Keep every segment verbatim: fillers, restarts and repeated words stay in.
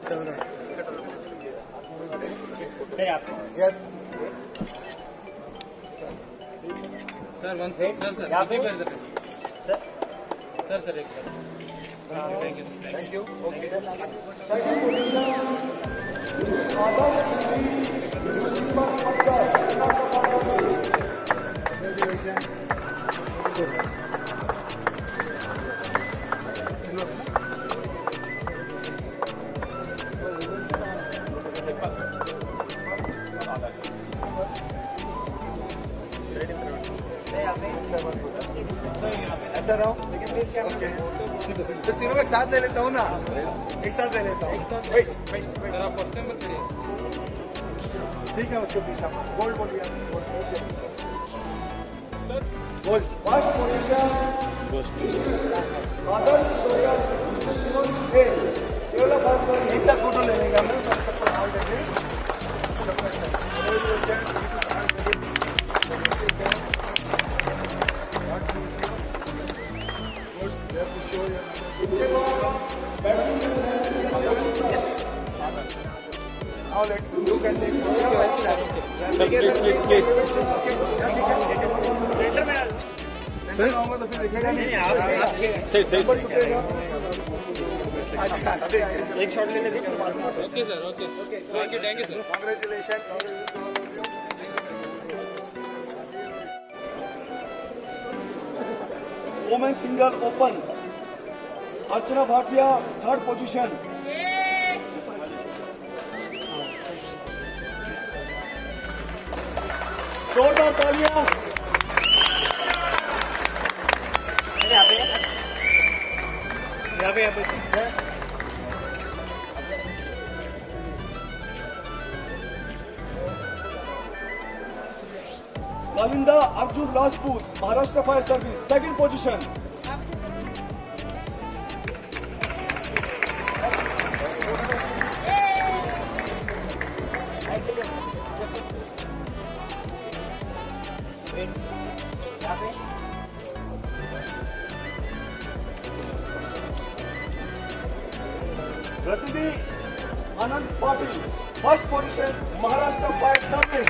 Yes sir one set sir sir आप ही कर देते सर सर सर एक sir thank you thank you okay ऐसा रहो ओके तो तीनों एक साथ ले लेता हूँ ना एक साथ ले लेता हूँ वेट वेट वेट ठीक है उसके पीछे गोल्ड बोलिए गोल्ड फर्स्ट पोजीशन एक साथ फोटो ले लेंगे हम Now let's look at the please please sir आऊंगा तो फिर देखेगा नहीं सर सर अच्छा एक शॉट लेने दीजिए okay sir okay thank you thank you sir congratulation women single open Archana Bhatia third position जोरदार तालियां यहाँ पे यहाँ पे यहाँ पे Kalinda Arjun Rajput Maharashtra fire service second position Rajni Anand Patil first position Maharashtra fire service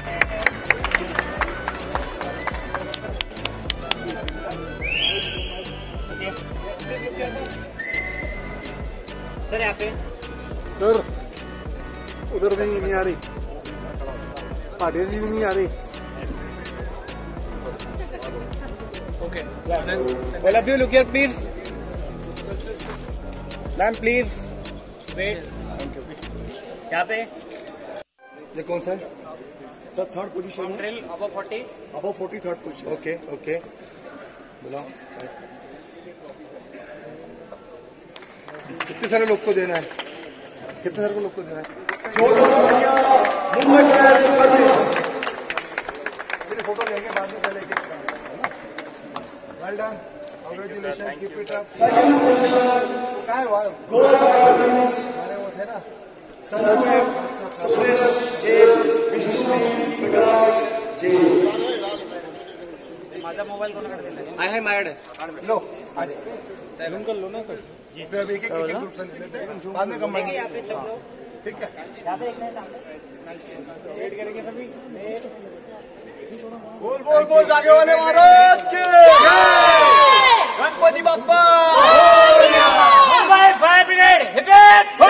sir यहाँ पे सर उधर नहीं नहीं आ रही पाटिल जी नहीं आ रही okay well of you look here please ma'am please wait यहाँ पे ये कौन सा है sir third position trail above forty above forty third position okay okay बुलाओ कितने सारे लोग को देना है कितने सारे लोग को देना है मुंबई फायर सर्विस मेरे फोटो लेके बाद में पहले एक well done congratulation keep it up second position क्या है वाह गोवा फायर सर्विस हमारे वो थे ना सनदेव सुरेश ए विष्णु प्रकाश जी माझा मोबाईल कोणाकडे दिला आहे माझ्याकडे लो आज सेवन कर लो ना सर फिर अब एक एक एक ग्रुप से ले लेते हैं बाद में कंबाइन यहाँ पे सब लोग ठीक है यहाँ पे एक मिनट वेट करेंगे सभी बोल बोल बोल जागे वाले महाराज के Ganpati Bappa Mumbai fire brigade hip hip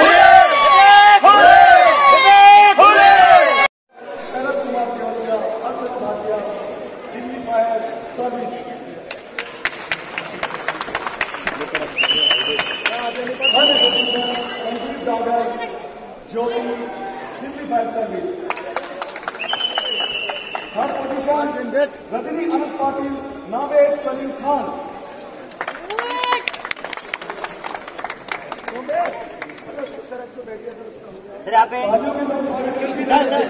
Sharad Kumar Deoria Archana Bhatia Delhi fire service Sandeep Dagar Jyoti Delhi fire service third position Rajni Anant Patil Naved Salim Khan sir यहाँ पे सर सर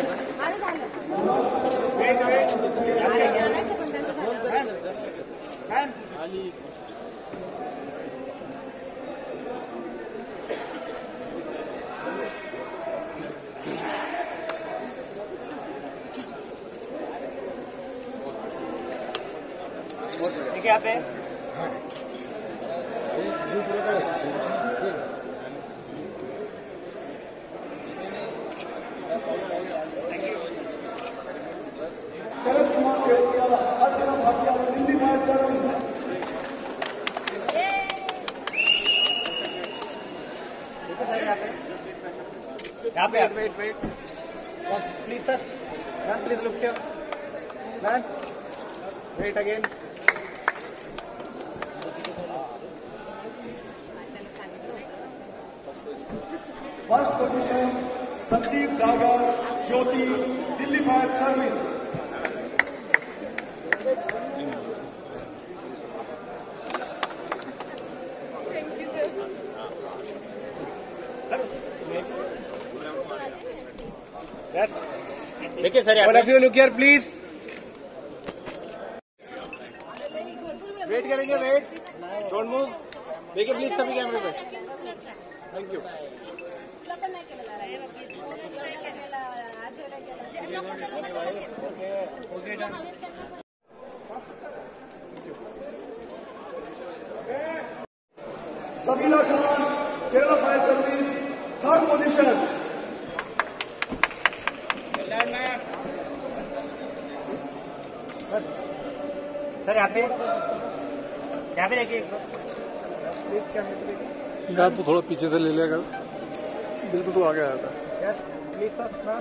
ठीक है यहाँ पे यहाँ पे wait wait please sir ma'am please look here ma'am wait again first position Sandeep Dagar Jyoti Delhi fire service देखिए sir all of you look here please wait करेंगे वेट डोंट मूव देखिए प्लीज सभी कैमरे पे thank you Sabina Khan Kerala fire service third position sir यहाँ पे यहाँ पे देखिए प्लीज कैमरे पे देखिए यार तो थोड़ा पीछे से ले लिया कर बिल्कुल तो आगे आया था yes please sir ma'am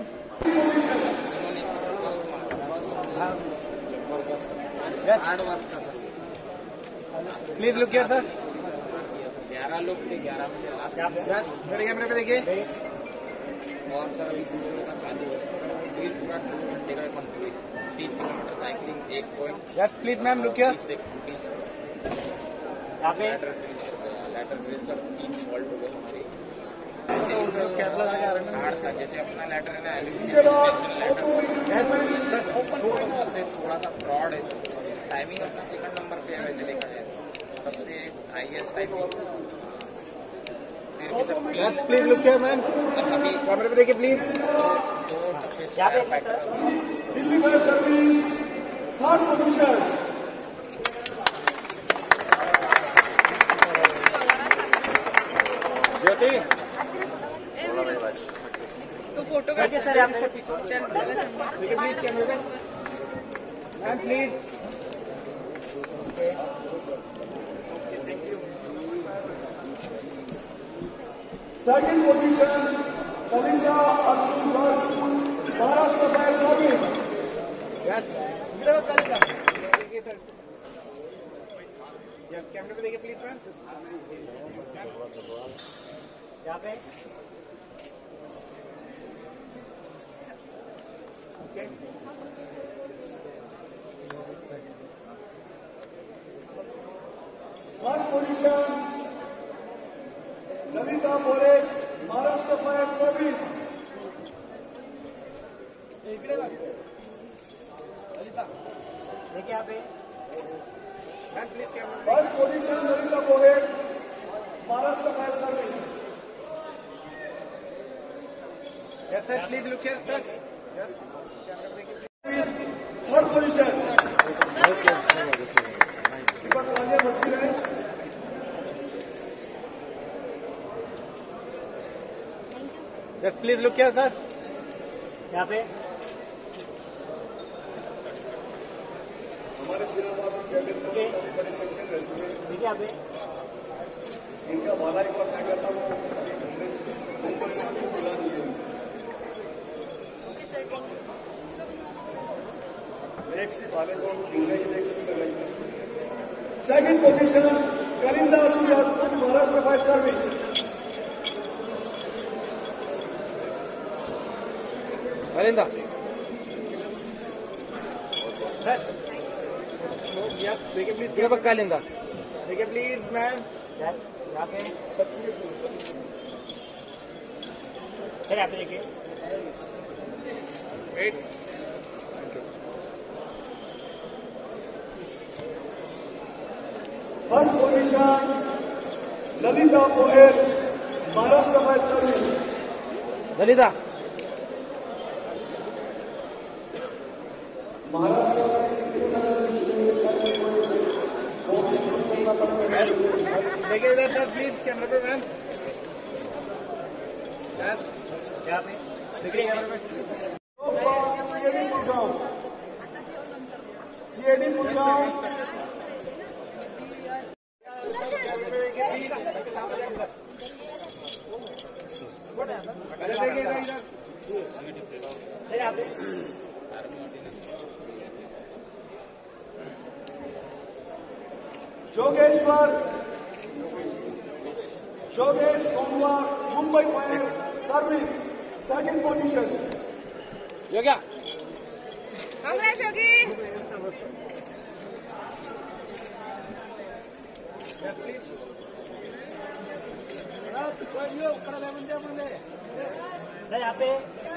please look here sir ग्यारह लोग थे ग्यारह में से लास्ट यस मेरे कैमरे पे देखिए और सर अभी दूसरे का चालू है फिर पूरा दो घंटे का कंप्लीट तीस किलोमीटर साइकिलिंग एक point yes please ma'am look here तीस से तीस यहाँ पे लैटर लैटर ड्रिल सब तीन फॉल्ट हो गए हमारे कैमरा लगा रहे हैं आठ का जैसे अपना लैटर है ना इसके बाद लैटर उससे थोड़ा सा फ्रॉड है टाइमिंग अपना सेकंड नंबर पे है वैसे देखा जाए सबसे हाईएस्ट टाइमिंग फिर भी सब yes please look here ma'am बस अभी कैमरे पे देखिए प्लीज दो fire fighter Delhi fire service third position Jyoti तो फोटो देखिए सर यहाँ पे चल पहले से देखिए प्लीज कैमरे पे ma'am please second position Kalinga Arjun Rajput Maharashtra fire service yes इधर करेगा देखिए सर यस कैमरे पे देखिए प्लीज मैम यहाँ पे okay first position Lalita Bore Maharashtra fire service देखिए यहाँ पे ma'am please camera first position Lalita Bore Maharashtra fire service yes sir please look here sir yes camera पे देखिए थर्ड पोजीशन बस्ती रहे yes please look here sir यहाँ पे हमारे सिरा साहब की चैंपियन ओके बड़े चैंपियन रह चुके हैं देखिए यहाँ पे इनका भाला एक बार फेंका था वो उनको इनको मिला नहीं है नेक्स्ट भाले को ढूंढने के लिए भी लगाई है सेकंड पोजीशन करिंदा अर्जुन राजपूत महाराष्ट्र फायर सर्विस अरिंदा सर यस देखिए प्लीज क्या पक्का लिंदा देखिए प्लीज मैम यहाँ पे सर यहाँ पे देखिए wait first position Lalita Poher Maharashtra fire service Lalita देखिए इधर सर प्लीज कैमरे पे मैम यस यहाँ पे देखिए कैमरे पे सीएडी गुड़गांव सीएडी गुड़गांव कैमरे पे देखिए प्लीज जोगेश्वर जोगेश Kondhwa Mumbai fire service second position Congress Yogi यहाँ पे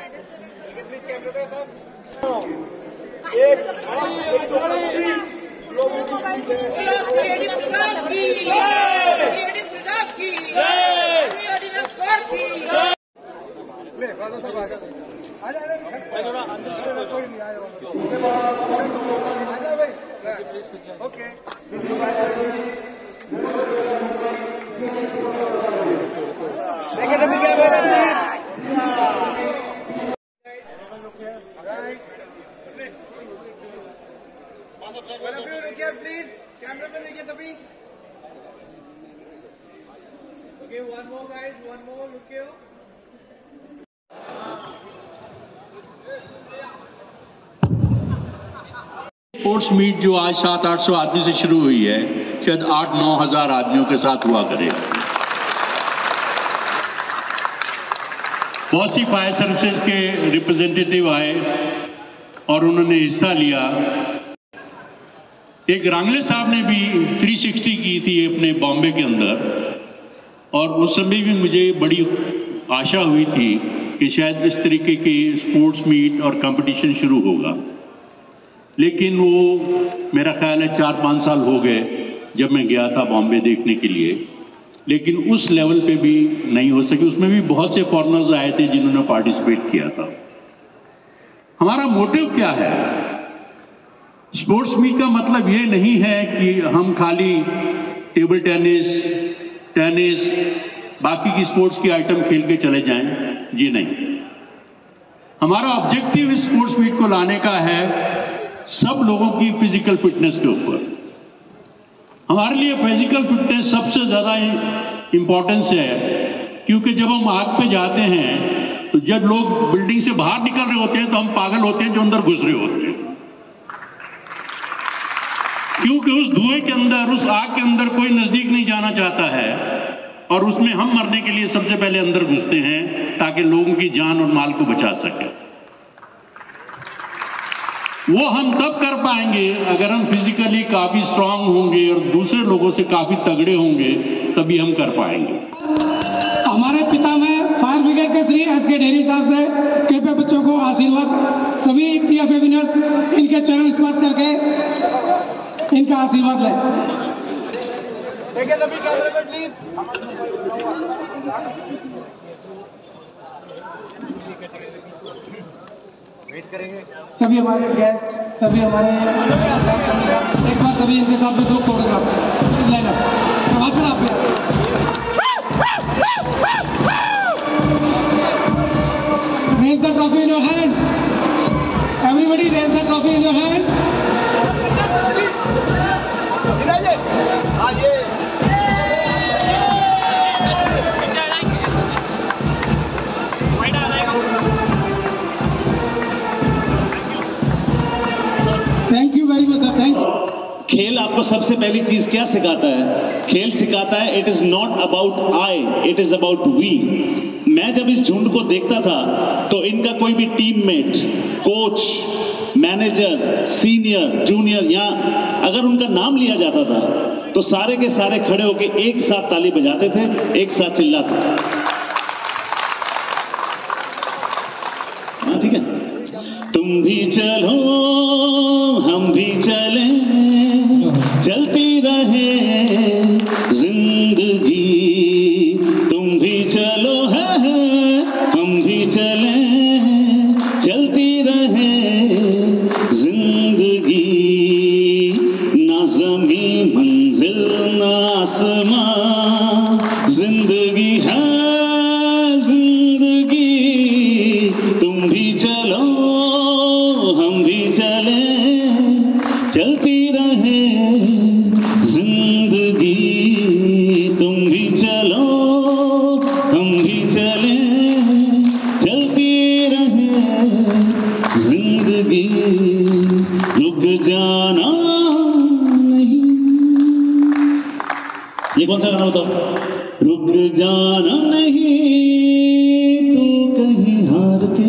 एक एक सौ अस्सी लोगों ले बादल साहब आजा आजा आजा कोई नहीं आया आजा भाई ओके सेकंड नंबर क्या बोल रहे हैं प्लीज कैमरा पे देखिए तभी okay one more guys one more रुकियो स्पोर्ट्स मीट जो आज सात आठ सौ आदमी से शुरू हुई है शायद आठ नौ हजार आदमियों के साथ हुआ करे। बहुत सी फायर सर्विसेज के रिप्रेजेंटेटिव आए और उन्होंने हिस्सा लिया। एक रांगले साहब ने भी तीन सौ साठ की थी अपने बॉम्बे के अंदर और उस समय भी मुझे बड़ी आशा हुई थी कि शायद इस तरीके के स्पोर्ट्स मीट और कंपटीशन शुरू होगा, लेकिन वो मेरा ख्याल है चार पाँच साल हो गए जब मैं गया था बॉम्बे देखने के लिए, लेकिन उस लेवल पे भी नहीं हो सकी। उसमें भी बहुत से फॉरेनर्स आए थे जिन्होंने पार्टिसिपेट किया था। हमारा मोटिव क्या है? स्पोर्ट्स मीट का मतलब ये नहीं है कि हम खाली टेबल टेनिस टेनिस बाकी की स्पोर्ट्स की आइटम खेल के चले जाएं, जी नहीं। हमारा ऑब्जेक्टिव इस स्पोर्ट्स मीट को लाने का है सब लोगों की फिजिकल फिटनेस के ऊपर। हमारे लिए फिजिकल फिटनेस सबसे ज़्यादा इम्पोर्टेंस है, क्योंकि जब हम आग पे जाते हैं तो जब लोग बिल्डिंग से बाहर निकल रहे होते हैं तो हम पागल होते हैं जो अंदर घुस रहे होते हैं, क्योंकि उस धुएं के अंदर, उस आग के अंदर कोई नजदीक नहीं जाना चाहता है और उसमें हम मरने के लिए सबसे पहले अंदर घुसते हैं ताकि लोगों की जान और माल को बचा सके। वो हम तब कर पाएंगे अगर हम फिजिकली काफी स्ट्रांग होंगे और दूसरे लोगों से काफी तगड़े होंगे, तभी हम कर पाएंगे। हमारे पिता में फायर ब्रिगेड के श्री एस के डेरी साहब से कृपया बच्चों को आशीर्वाद, सभी टीएफए विनर्स इनके चरण स्पर्श करके इनका आशीर्वाद लें। वेट करेंगे सभी हमारे गेस्ट, सभी हमारे एक बार सभी इनके साथ में दो फोटोग्राफ लाइन अप आप raise the trophy in your hands, everybody raise the trophy in your hands. Thank you very much sir, thank you. खेल आपको सबसे पहली चीज क्या सिखाता है? खेल सिखाता है it is not about I, it is about we. मैं जब इस झुंड को देखता था तो इनका कोई भी teammate, coach, manager, senior, junior, या अगर उनका नाम लिया जाता था तो सारे के सारे खड़े होकर एक साथ ताली बजाते थे, एक साथ चिल्लाते थे। हाँ ठीक है। तुम भी चलो हम भी चले, चलती रहे जिंदगी। तुम भी चलो है हम भी चले, चलती रहे जिंदगी। ना ज़मीं मंजिल ना आसमां, जिंदगी है जिंदगी। तुम भी चलो हम भी चले, चलती रहे जिंदगी। तुम भी चलो हम जाना नहीं तू कहीं हार के,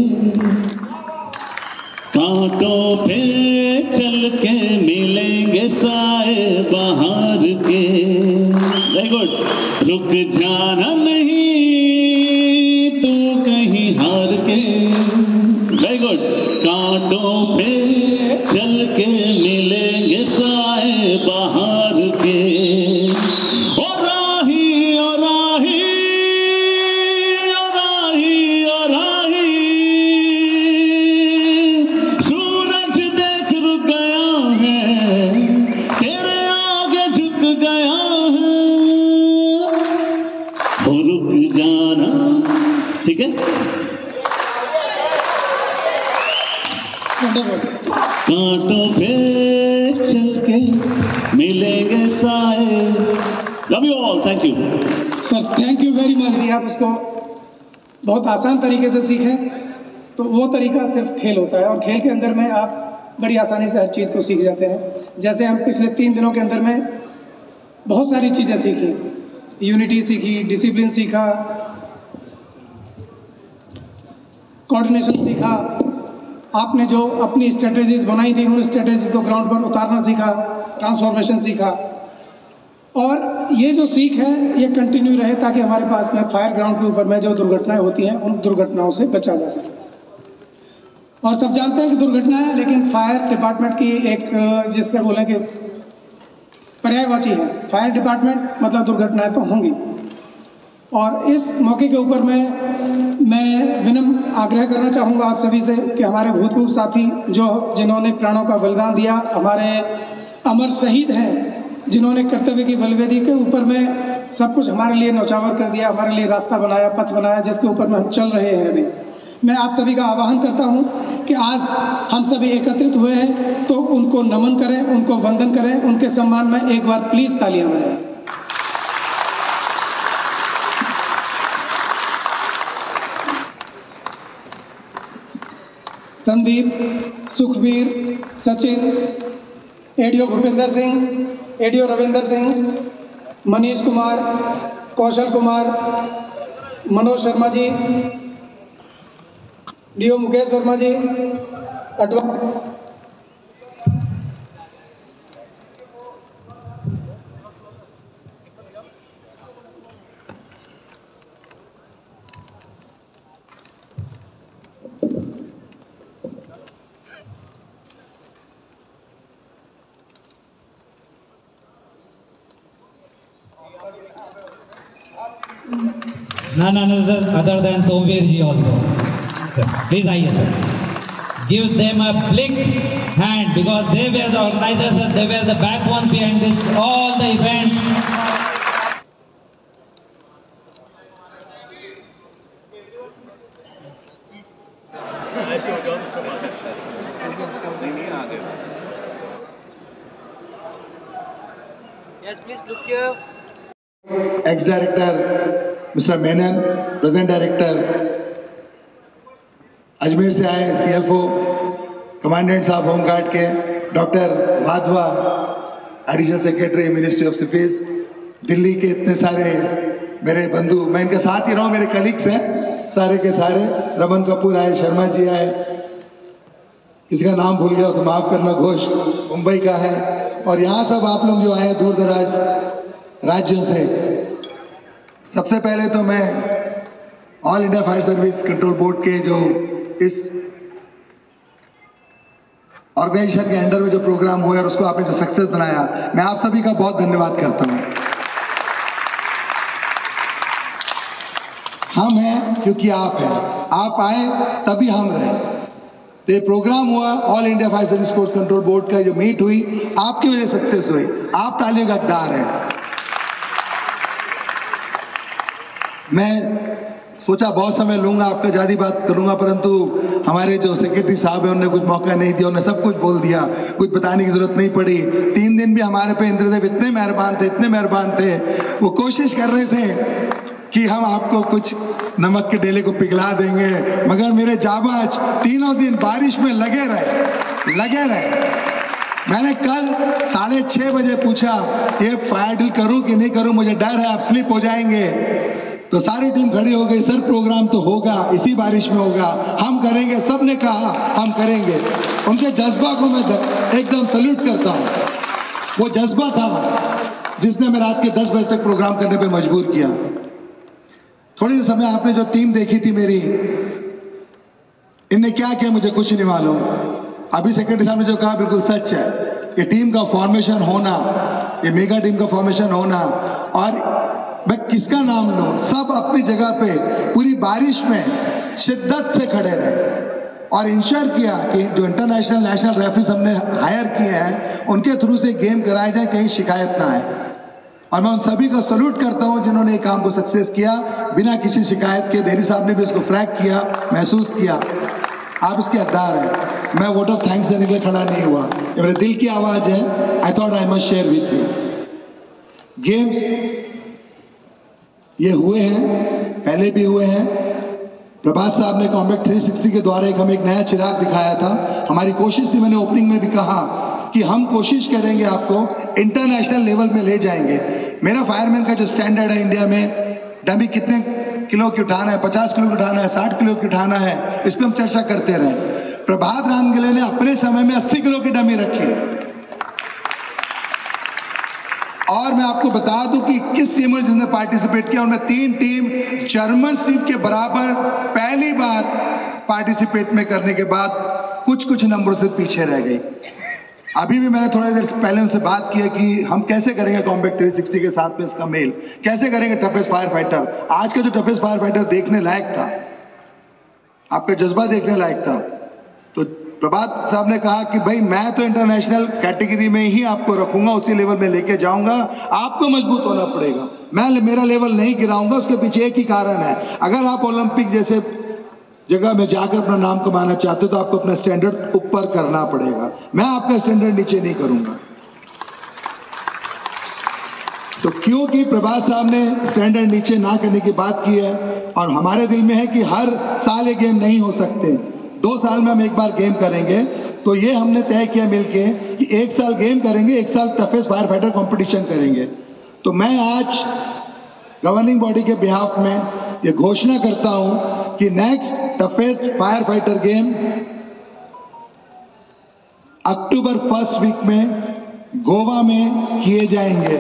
कांटों पे चल के मिलेंगे साए बाहर के। Very good. रुक जाना नहीं तू कहीं हार के, वेरी गुड। कांटों पे चल के मिलेंगे साए बाहर के। ओ राही ओ राही ओ राही ओ राही, सूरज देख रुक गया है, तेरे आगे झुक गया है। ओ रुक जाना, ठीक है। कांटों पे चल के मिलेंगे साए। Love you all, thank you sir, thank you very much. भी आप उसको बहुत आसान तरीके से सीखें, तो वो तरीका सिर्फ खेल होता है, और खेल के अंदर में आप बड़ी आसानी से हर चीज़ को सीख जाते हैं। जैसे हम पिछले तीन दिनों के अंदर में बहुत सारी चीज़ें सीखी, यूनिटी सीखी, डिसिप्लिन सीखा, कोऑर्डिनेशन सीखा। आपने जो अपनी स्ट्रेटजीज बनाई थी, उन स्ट्रेटजीज को ग्राउंड पर उतारना सीखा, ट्रांसफॉर्मेशन सीखा। और ये जो सीख है ये कंटिन्यू रहे, ताकि हमारे पास में फायर ग्राउंड के ऊपर में जो दुर्घटनाएं होती हैं उन दुर्घटनाओं से बचा जा सके। और सब जानते हैं कि दुर्घटनाएं, लेकिन फायर डिपार्टमेंट की एक जिससे बोलें कि पर्यायवाची है। फायर डिपार्टमेंट मतलब दुर्घटनाएं तो होंगी। और इस मौके के ऊपर मैं मैं विनम्र आग्रह करना चाहूँगा आप सभी से कि हमारे भूतपूर्व साथी जो जिन्होंने प्राणों का बलिदान दिया, हमारे अमर शहीद हैं जिन्होंने कर्तव्य की बलवेदी के ऊपर में सब कुछ हमारे लिए नौचावर कर दिया, हमारे लिए रास्ता बनाया, पथ बनाया, जिसके ऊपर में हम चल रहे हैं अभी। मैं आप सभी का आह्वान करता हूं कि आज हम सभी एकत्रित हुए हैं तो उनको नमन करें, उनको वंदन करें, उनके सम्मान में एक बार प्लीज़ तालियां बजाएं। Sandeep, Sukhbir, Sachin, ADO Bhupendra Singh, ADO Ravinder Singh, Manish Kumar, Kaushal Kumar, Manoj Sharma ji, DO Mukesh Verma ji, अटवा None other, other than Somveer ji also. Please आइए sir. Give them a big hand because they were the organizers and they were the backbones behind this all the events. Yes, please look here. Ex-director mister Menon, present director, Ajmer से आए CFO, commandant साहब home guard के, doctor Wadhwa, additional secretary ministry of defence, Delhi के इतने सारे मेरे बंधु, मैं इनके साथ ही रहा हूँ, मेरे कलीग्स हैं सारे के सारे, रमन कपूर आए, शर्मा जी आए, किसी का नाम भूल गया तो माफ करना, घोष मुंबई का है, और यहाँ सब आप लोग जो आए दूर दराज राज्यों से। सबसे पहले तो मैं all India fire service control board के जो इस ऑर्गेनाइजेशन के अंडर में जो प्रोग्राम हुआ और उसको आपने जो सक्सेस बनाया, मैं आप सभी का बहुत धन्यवाद करता हूं। हम हैं क्योंकि आप हैं, आप आए तभी हम रहे। तो ये प्रोग्राम हुआ all India fire service course control board का जो मीट हुई, आपकी वजह से सक्सेस हुई, आप तालियों का हकदार हैं। मैं सोचा बहुत समय लूंगा, आपका ज़्यादा बात करूंगा, परंतु हमारे जो सेक्रेटरी साहब हैं उन्होंने कुछ मौका नहीं दिया, उन्होंने सब कुछ बोल दिया, कुछ बताने की जरूरत नहीं पड़ी। तीन दिन भी हमारे पे इंद्रदेव इतने मेहरबान थे, इतने मेहरबान थे, वो कोशिश कर रहे थे कि हम आपको कुछ नमक के डेले को पिघला देंगे, मगर मेरे जाबाज तीनों दिन बारिश में लगे रहे लगे रहे मैंने कल साढ़े छः बजे पूछा ये फायर ड्रिल करूं कि नहीं करूं, मुझे डर है आप स्लिप हो जाएंगे। तो सारी टीम खड़ी हो गई, सर प्रोग्राम तो होगा, इसी बारिश में होगा, हम करेंगे, सबने कहा हम करेंगे। उनके जज्बा को मैं एकदम सल्यूट करता हूँ। वो जज्बा था जिसने हमें रात के दस बजे तक प्रोग्राम करने पे मजबूर किया। थोड़ी समय आपने जो टीम देखी थी मेरी, इनने क्या किया मुझे कुछ नहीं मालूम। अभी सेक्रेटरी साहब ने जो कहा बिल्कुल सच है। ये टीम का फॉर्मेशन होना, ये मेगा टीम का फॉर्मेशन होना, और मैं किसका नाम लूं, सब अपनी जगह पे पूरी बारिश में शिद्दत से खड़े रहे और इंश्योर किया कि जो इंटरनेशनल नेशनल रेफरीज हमने हायर किए हैं उनके थ्रू से गेम कराए जाए, कहीं शिकायत ना आए। और मैं उन सभी को सल्यूट करता हूं जिन्होंने ये काम को सक्सेस किया बिना किसी शिकायत के। देरी साहब ने भी इसको फ्लैग किया, महसूस किया, आप इसके हकदार हैं। मैं वोट ऑफ थैंक्स देने के लिए खड़ा नहीं हुआ, ये मेरे दिल की आवाज है। I thought I must share with you. Games ये हुए हैं, पहले भी हुए हैं। प्रभात साहब ने कॉम्बैट तीन सौ साठ के द्वारा एक हमें एक नया चिराग दिखाया था। हमारी कोशिश थी, मैंने ओपनिंग में भी कहा कि हम कोशिश करेंगे आपको इंटरनेशनल लेवल में ले जाएंगे। मेरा फायरमैन का जो स्टैंडर्ड है इंडिया में, डमी कितने किलो की उठाना है, पचास किलो की उठाना है, साठ किलो की उठाना है, इस पर हम चर्चा करते रहे। प्रभात रामगिले ने अपने समय में अस्सी किलो की डमी रखी। और मैं आपको बता दूं कि इक्कीस टीमों ने जिसने पार्टिसिपेट किया उनमें तीन टीम जर्मन टीम के बराबर पहली बार पार्टिसिपेट में करने के बाद कुछ कुछ नंबरों से पीछे रह गई। अभी भी मैंने थोड़ी देर पहले उनसे बात की है कि हम कैसे करेंगे कॉम्बैट तीन सौ साठ के साथ में इसका मेल, कैसे करेंगे टफेस्ट फायर फाइटर। आज का जो टफेस्ट फायर फाइटर देखने लायक था, आपका जज्बा देखने लायक था। तो प्रभात साहब ने कहा कि भाई मैं तो इंटरनेशनल कैटेगरी में ही आपको रखूंगा, उसी लेवल में लेके जाऊंगा, आपको मजबूत होना पड़ेगा, मैं मेरा लेवल नहीं गिराऊंगा। उसके पीछे एक ही कारण है, अगर आप ओलंपिक जैसे जगह में जाकर अपना नाम कमाना चाहते हो तो आपको अपना स्टैंडर्ड ऊपर करना पड़ेगा। मैं आपका स्टैंडर्ड नीचे नहीं करूंगा। तो क्योंकि प्रभात साहब ने स्टैंडर्ड नीचे ना करने की बात की है, और हमारे दिल में है कि हर साल ये गेम नहीं हो सकते, दो साल में हम एक बार गेम करेंगे। तो ये हमने तय किया मिलके कि एक साल गेम करेंगे, एक साल टफेस्ट फायर फाइटर कॉम्पिटिशन करेंगे। तो मैं आज गवर्निंग बॉडी के बिहाफ में ये घोषणा करता हूं कि next toughest fire fighter game October first week में गोवा में किए जाएंगे।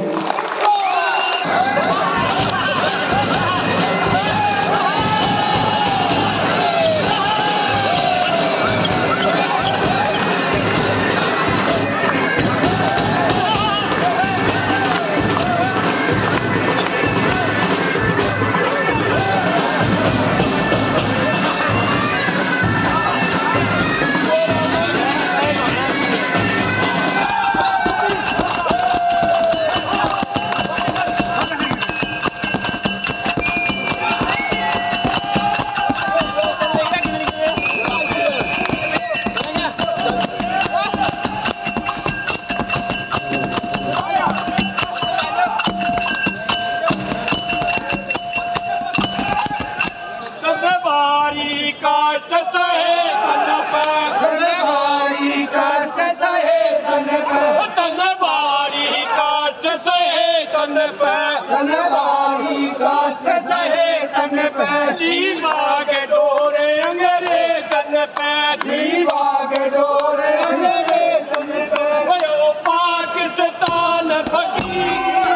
पाकिस्तान फकीर